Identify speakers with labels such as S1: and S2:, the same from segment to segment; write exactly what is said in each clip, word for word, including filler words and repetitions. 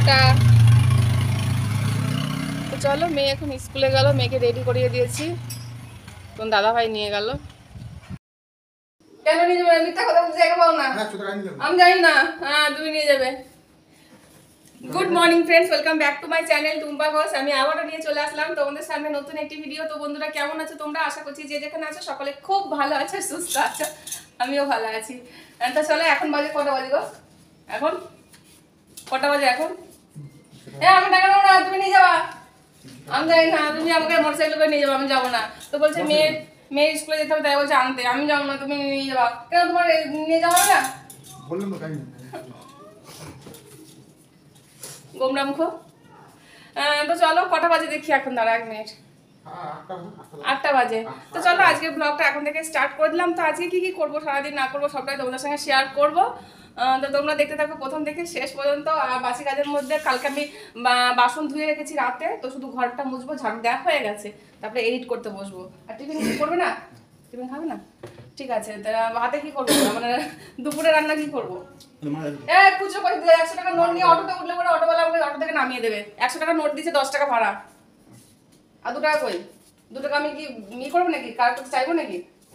S1: Tata. তো চলো, মেয়ে এখন স্কুলে গেল, মেয়েকে রেডি করিয়ে দিয়েছি, তখন দাদা ভাই নিয়ে গেল। কেন নিয়ে যাবে? মিথ্যা কথা বলতে জায়গা পাও না। আমি জানি না। হ্যাঁ, তুমি নিয়ে যাবে। Good morning friends, welcome back to my channel Tumpa Ghosh. আমি আবারও নিয়ে চলে আসলাম তোমাদের সামনে নতুন একটি ভিডিও। তো বন্ধুরা, কেমন আছো তোমরা? আশা করছি যে যেখানে আছো সকলে খুব ভালো আছো, সুস্থ আছো। আমিও ভালো আছি। তো চলো, এখন বাজে কটা বাজে গো? এখন কটা বাজে এখন? হ্যাঁ, আমি টাকা নেবো না, তুমি নিয়ে যাবা। আমি জানি না, তুমি আমাকে মোটরসাইকেল করে নিয়ে যাবো, আমি যাবো না। তো বলছে মেয়ের মেয়ের স্কুলে যেতে হবে, তাই বলছে আনতে। আমি যাবো না, তুমি নিয়ে যাবা। কেন, তোমার নিয়ে যাওয়া হবে না? গোমরা মুখো। তো চলো, কটা বাজে দেখি এখন, দাঁড়া এক মিনিট। আটটা বাজে। তো চলো, আজকের ব্লগটা এখন থেকে স্টার্ট করে দিলাম। তো আজকে কি কি করবো, সারাদিন না করবো, সবটাই তোমাদের সঙ্গে শেয়ার করবো। তো তোমরা দেখতে থাকো প্রথম থেকে শেষ পর্যন্ত। বাসি কাজের মধ্যে কালকে আমি বাসন ধুয়ে রেখেছি রাতে, তো শুধু ঘরটা মুছবো, ঝাড়ু দেওয়া হয়ে গেছে, তারপরে এডিট করতে বসবো। আর টিফিন কি করবে না? টিফিন খাবে না? ঠিক আছে, হাতে কি করবো, মানে দুপুরে রান্না কি করবো? পুজো করে দিলে একশো টাকা নোট নিয়ে অটোতে উঠলে পরে অটোওয়ালা আমাকে অটো থেকে নামিয়ে দেবে। একশো টাকা নোট দিচ্ছে, দশ টাকা ভাড়া, আর দু টাকা কই? দু টাকা আমি কি ই করবো নাকি, কার কাছে চাইবো নাকি?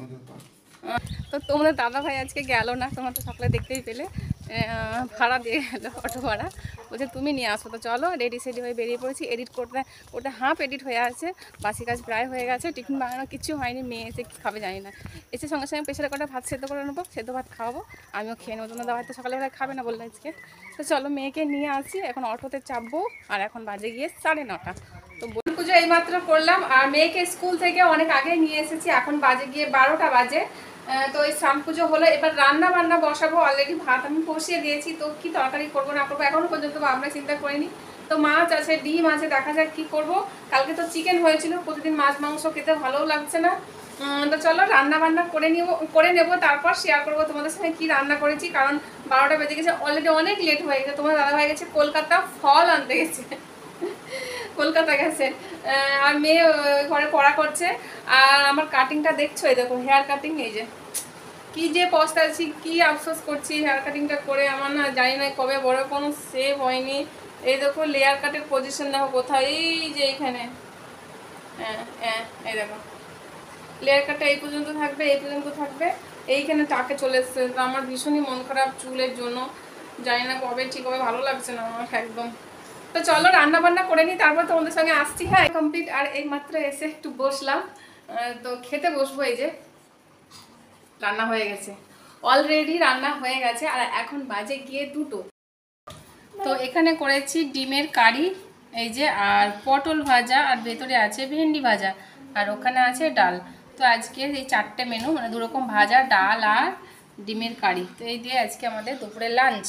S1: তো তোমাদের দাদা ভাই আজকে গেল না, তোমরা তো সকালে দেখতেই পেলে, ভাড়া দিয়ে গেলো, অটো ভাড়া। বলছে তুমি নিয়ে আসো। তো চলো, রেডি সেডি হয়ে বেরিয়ে পড়েছি। এডিট করতে ওটা হাফ এডিট হয়ে আছে, বাসি কাজ প্রায় হয়ে গেছে। টিফিন বানানো কিছু হয়নি, মেয়ে এসে কী খাবে জানি না। এসে সঙ্গে সঙ্গে প্রেশারে কটা ভাত সেদ্ধ করে নেবো, সেদ্ধ ভাত খাওয়াবো, আমিও খেয়ে নেবো। তোমার দাদা ভাই তো সকালবেলা খাবে না বললো আজকে। তো চলো, মেয়েকে নিয়ে আসি, এখন অটোতে চাপবো। আর এখন বাজে গিয়ে সাড়ে নটা। তো বোন পুজো এইমাত্র করলাম, আর মেয়েকে স্কুল থেকে অনেক আগে নিয়ে এসেছি, এখন বাজে গিয়ে বারোটা বাজে। তো এই স্নান পুজো হলো, এবার রান্না বান্না বসাবো। অলরেডি ভাত আমি বসিয়ে দিয়েছি, তো কি তরকারি করবো না করবো এখনো পর্যন্ত আমরা চিন্তা করিনি। তো মাছ আছে, ডিম আছে, দেখা যাক কি করব। কালকে তো চিকেন হয়েছিল, প্রতিদিন মাছ মাংস খেতে ভালোও লাগছে না। তো চলো, রান্না বান্না করে নিব করে নেবো, তারপর শেয়ার করবো তোমাদের সঙ্গে কি রান্না করেছি। কারণ বারোটা বেজে গেছে, অলরেডি অনেক লেট হয়ে গেছে। তোমার দাদা হয়ে গেছে কলকাতা, ফল আনতে গেছে, কলকাতা গেছে। আর মেয়ে ঘরে পড়া করছে। আর আমার কাটিংটা দেখছো, এই দেখো হেয়ার কাটিং, এই যে কি যে পস্তাচ্ছি, কি আফসোস করছি হেয়ার কাটিংটা করে। আমার না জানি না কবে বড়, কোনো সেভ হয়নি। এই দেখো লেয়ার কাটের পজিশন দেখো কোথায়, এই যে এইখানে, হ্যাঁ হ্যাঁ এই দেখো লেয়ার কাটটা এই পর্যন্ত থাকবে, এই পর্যন্ত থাকবে, এইখানে টাকে চলে এসছে। আমার ভীষণই মন খারাপ চুলের জন্য, জানি না কবে ঠিক হবে, ভালো লাগছে না আমার একদম। তো চলো, রান্না বান্না করে নিই, তারপর তোমাদের সঙ্গে আসছি। হ্যাঁ, কমপ্লিট। আর এই মাত্র এসে একটু বসলাম, তো খেতে বসবো। এই যে রান্না হয়ে গেছে, অলরেডি রান্না হয়ে গেছে, আর এখন বাজে গিয়ে দুটো। তো এখানে করেছি ডিমের কারি, এই যে, আর পটল ভাজা, আর ভেতরে আছে ভেন্ডি ভাজা, আর ওখানে আছে ডাল। তো আজকে এই চারটে মেনু, মানে দুরকম ভাজা, ডাল আর ডিমের কারি। তো এই দিয়ে আজকে আমাদের দুপুরের লাঞ্চ।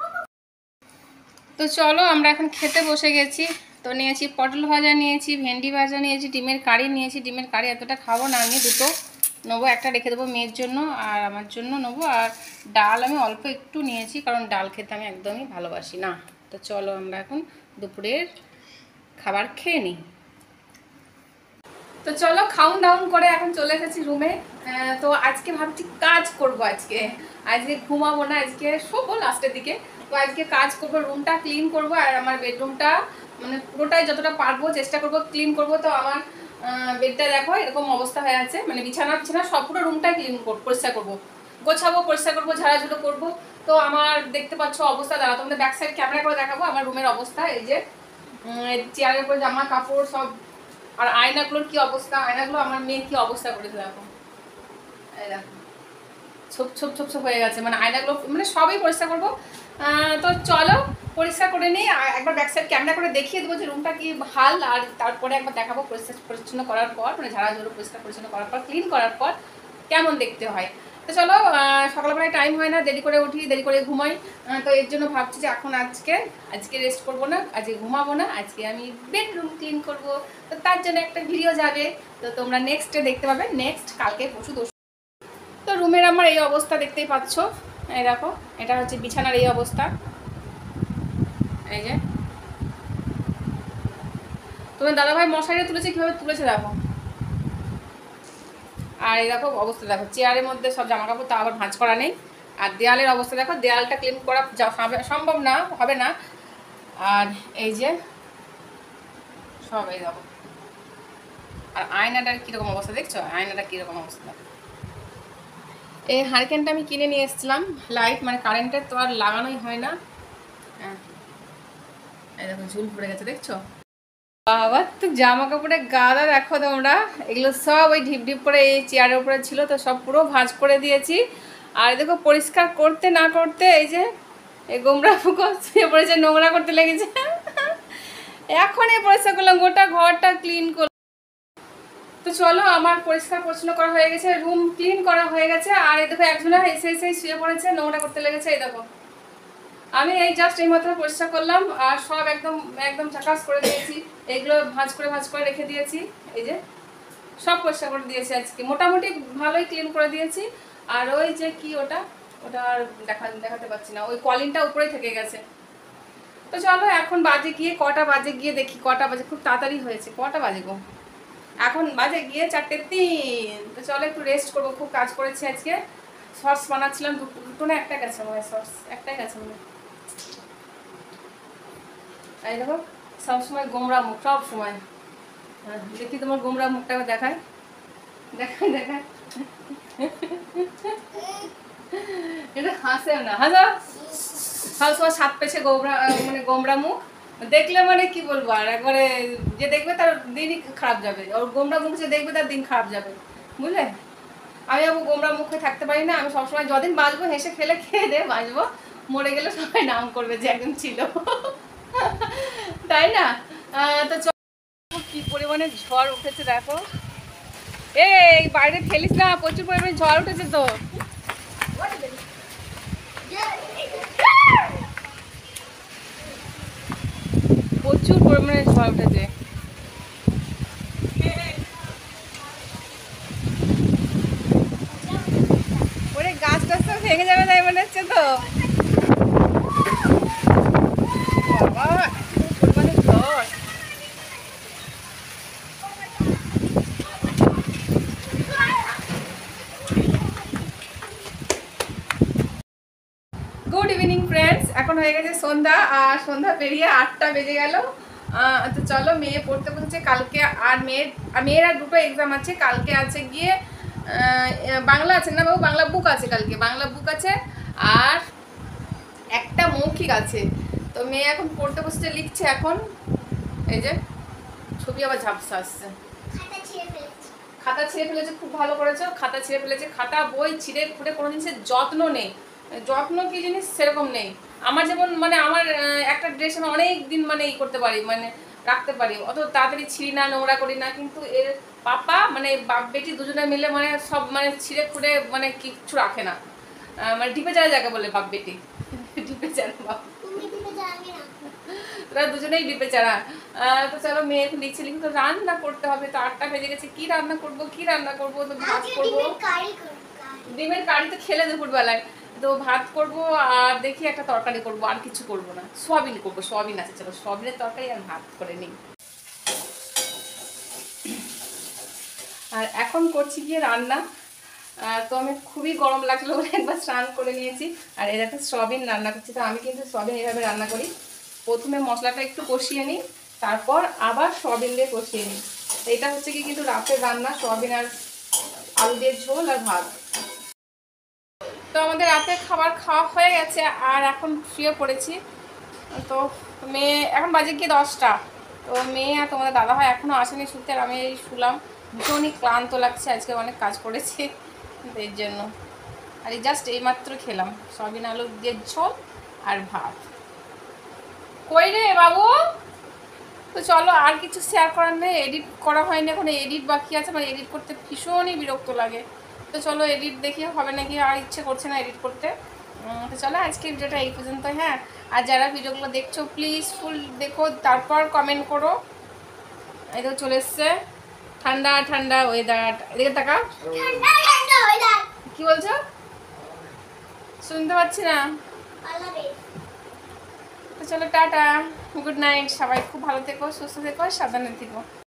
S1: তো চলো, আমরা এখন খেতে বসে গেছি। তো নিয়েছি পটল ভাজা, নিয়েছি ভেন্ডি ভাজা, নিয়েছি ডিমের কারি, নিয়েছি ডিমের কারি এতটা খাবো না আমি, দুটো নেবো, একটা রেখে দেবো মেয়ের জন্য আর আমার জন্য নেবো। আর ডাল আমি অল্প একটু নিয়েছি, কারণ ডাল খেতে আমি একদমই ভালোবাসি না। তো চলো, আমরা এখন দুপুরের খাবার খেয়ে নিই। তো চলো, খাউন দাউন করে এখন চলে এসেছি রুমে। তো আজকে ভাবছি কাজ করব, আজকে আজকে ঘুমাবো না, আজকে শোবো লাস্টের দিকে। তো আজকে কাজ করবো, রুমটা ক্লিন করবো, আর আমার বেডরুমটা মানে পুরোটাই যতটা পারবো চেষ্টা করবো ক্লিন করবো। তো আমার বেডটা দেখো এরকম অবস্থা হয়ে আছে, মানে বিছানা বিছানা সব পুরো রুমটাই ক্লিন করবো, পরিষ্কার করবো, গোছাবো, পরিষ্কার করবো, ঝাড়াঝুড়ো করবো। তো আমার দেখতে পাচ্ছ অবস্থা, দাঁড়া তোমাদের ব্যাক সাইড ক্যামেরা করে দেখাবো আমার রুমের অবস্থা। এই যে চেয়ারের উপরে জামা কাপড় সব, আর আয়নাগুলোর কি অবস্থা, আয়নাগুলো আমার মেয়ে কি অবস্থা করেছে দেখো, এই দেখো ছোপ ছোপ ছোপ ছোপ হয়ে গেছে, মানে আয়নাগুলো মানে সবই পরিষ্কার করবো। তো চলো পরিষ্কার করে নিই, একবার ব্যাক সাইড ক্যামেরা করে দেখিয়ে দেবো যে রুমটা কি হাল, আর তারপরে একবার দেখাবো পরিষ্কার পরিচ্ছন্ন করার পর, মানে ঝাড়াঝুড়ো পরিষ্কার পরিচ্ছন্ন করার পর, ক্লিন করার পর কেমন দেখতে হয়। তো চলো, সকালবেলায় টাইম হয় না, দেরি করে উঠি, দেরি করে ঘুমাই। তো এর জন্য ভাবছি যে এখন আজকে আজকে রেস্ট করবো না, আজকে ঘুমাবো না, আজকে আমি বেডরুম ক্লিন করবো। তো তার জন্য একটা ভিডিও যাবে, তো তোমরা নেক্সটে দেখতে পাবে, নেক্সট কালকে পরশু দোষ। তো রুমের আমার এই অবস্থা দেখতেই পাচ্ছ, এই দেখো এটা হচ্ছে বিছানার এই অবস্থা, এই যে তোমার দাদাভাই মশারি তুলেছে, কীভাবে তুলেছে দেখো। আর এই দেখো অবস্থা দেখো, চেয়ারের মধ্যে সব জামা কাপড়, তা আবার ভাঁজ করা নেই। আর দেয়ালের অবস্থা দেখো, দেয়ালটা ক্লিন করা সম্ভব না, হবে না। আর এই যে সব এই দেখো। আর আয়নাটার কীরকম অবস্থা দেখছো, আয়নাটা কীরকম অবস্থা। এই হারিকেনটা আমি কিনে নিয়ে এসেছিলাম, লাইট মানে কারেন্টের তো আর লাগানোই হয় না। হ্যাঁ এই দেখো ঝুল পড়ে গেছে দেখছো। বাবা তো জামা কাপড়ের গাদা দেখো তোমরা, এগুলো সব ওই ঢিপ ঢিপ করে এই চেয়ারের উপরে ছিল তো সব পুরো ভাঁজ করে দিয়েছি। আর দেখো পরিষ্কার করতে না করতে এই যে এই গোমরা ফুকো শুয়ে পড়েছে, নোংরা করতে লেগেছে। এখন এই পরিষ্কার করলাম, গোটা ঘরটা ক্লিন করলাম। তো চলো আমার পরিষ্কার পরিচ্ছন্ন করা হয়ে গেছে, রুম ক্লিন করা হয়ে গেছে। আর এই দেখো একজনা এসে এসে শুয়ে পড়েছে, নোংরা করতে লেগেছে। এই দেখো আমি এই জাস্ট এই মাত্র পরিষ্কার করলাম আর সব একদম একদম ঝাকাস করে দিয়েছি। এগুলো ভাঁজ করে ভাঁজ করে রেখে দিয়েছি, এই যে সব পরিষ্কার করে দিয়েছি আজকে, মোটামুটি ভালোই ক্লিন করে দিয়েছি। আর ওই যে কি ওটা ওটা আর দেখা দেখাতে পাচ্ছি না, ওই কলিনটা উপরেই থেকে গেছে। তো চলো এখন বাজে গিয়ে কটা বাজে গিয়ে দেখি কটা বাজে, খুব তাড়াতাড়ি হয়েছে। কটা বাজে গো, এখন বাজে গিয়ে চারটে তিন। তো চলো একটু রেস্ট করবো, খুব কাজ করেছি আজকে। শর্টস বানাচ্ছিলাম, দুটো না একটা গেছে মনে হয়, শর্টস একটাই গেছে মনে হয়। এই দেখো সবসময় গোমরা মুখ, সব সময়। দেখি তোমার গোমরা মুখটাকে দেখায়, দেখায় দেখায়। এটা হাসে না, হাসা সবসময় সাত পেছে গোমরা, মানে গোমরা মুখ দেখলে মানে কি বলবো। আর একবারে যে দেখবে তার দিনই খারাপ যাবে, ওর গোমরা মুখ যে দেখবে তার দিন খারাপ যাবে, বুঝলে। আমি আবার গোমরা মুখে থাকতে পারি না, আমি সবসময় যদিন বাঁচবো হেসে খেলে খেয়ে দে বাঁচবো, মরে গেলে সবাই নাম করবে যে একজন ছিল, তাই না। তো কি পরিমাণে ঝড় উঠেছে দেখো, এই বাইরে ফেলিস না, প্রচুর পরিমাণে ঝড় উঠেছে তো। প্রচুর পরিমাণে ঝড় উঠেছে। ওরে গাছ গাছ তো ভেঙে যাবে তাই মনে হচ্ছে তো। বাবা পরিমাণে ঝড়। গুড ইভিনিং ফ্রেন্ডস, এখন হয়ে গেছে সন্ধ্যা, আর সন্ধ্যা পেরিয়ে আটটা বেজে গেল। তো চলো মেয়ে পড়তে বসেছে কালকে, আর মেয়ের মেয়ের আর দুটো এক্সাম আছে। কালকে আছে গিয়ে বাংলা আছে না বাবু, বাংলা বুক আছে কালকে, বাংলা বুক আছে আর একটা মৌখিক আছে। তো মেয়ে এখন পড়তে বসেছে, লিখছে এখন। এই যে ছবি আবার ঝাপসা আসছে, খাতা ছিঁড়ে ফেলেছে, খুব ভালো করেছো, খাতা ছিঁড়ে ফেলেছে। খাতা বই ছিঁড়ে খুঁড়ে কোনো জিনিসের যত্ন নেই, যত্ন কি জিনিস সেরকম নেই। আমার যেমন মানে আমার একটা ড্রেস আমি অনেক দিন মানে ই করতে পারি, মানে রাখতে পারি, অত তাড়াতাড়ি ছিঁড়ি না, নোংরা করি না। কিন্তু এর পাপা মানে বাপ বেটি দুজনে মিলে মানে সব মানে ছিঁড়ে খুঁড়ে মানে কিচ্ছু রাখে না, মানে ডিপে যারা যাকে বলে বাপ বেটি, ডিপে চারা বাপ, তোরা দুজনেই ডিপে চারা। তো চলো মেয়ে এখন লিখছে, লিখে তো রান্না করতে হবে। তো আটটা বেজে গেছে, কি রান্না করবো কি রান্না করবো, তো ভাত করবো, ডিমের কারি তো খেলে দুপুরবেলায়, তো ভাত করব আর দেখি একটা তরকারি করব, আর কিছু করব না, সোয়াবিন করব, সোয়াবিন আছে, চলো সোয়াবিনের তরকারি আর ভাত করে নিই। আর এখন করছি গিয়ে রান্না। তো আমি খুবই গরম লাগলো বলে একবার স্নান করে নিয়েছি। আর এই দেখো সোয়াবিন রান্না করছি। তো আমি কিন্তু সোয়াবিন এইভাবে রান্না করি, প্রথমে মশলাটা একটু কষিয়ে নিই, তারপর আবার সোয়াবিন দিয়ে কষিয়ে নিই। এটা হচ্ছে কি কিন্তু রাতের রান্না, সোয়াবিন আর আলু দিয়ে ঝোল আর ভাত। তো আমাদের রাতে খাবার খাওয়া হয়ে গেছে আর এখন শুয়ে পড়েছি। তো মেয়ে এখন বাজে গিয়ে দশটা, তো মেয়ে আর তোমাদের দাদা ভাই এখনও আসেনি শুতে, আর আমি এই শুলাম। ভীষণই ক্লান্ত লাগছে, আজকে অনেক কাজ করেছি এর জন্য। আর এই জাস্ট এইমাত্র খেলাম সয়াবিন আলু দিয়ে ঝোল আর ভাত। কই রে বাবু, তো চলো আর কিছু শেয়ার করার নেই, এডিট করা হয়নি এখন, এডিট বাকি আছে, মানে এডিট করতে ভীষণই বিরক্ত লাগে। তো চলো এডিট দেখি হবে নাকি, আর ইচ্ছে করছে না এডিট করতে। তো চলো আজকে ভিডিওটা এই পর্যন্ত। হ্যাঁ, আর যারা ভিডিওগুলো দেখছো প্লিজ ফুল দেখো, তারপর কমেন্ট করো। এই তো চলে এসছে ঠান্ডা ঠান্ডা ওয়েদার, এদিকে তাকা, কি বলছো শুনতে পাচ্ছি না। তো চলো টাটা, গুড নাইট, সবাই খুব ভালো থেকো, সুস্থ থেকো, সাবধানে থেকো।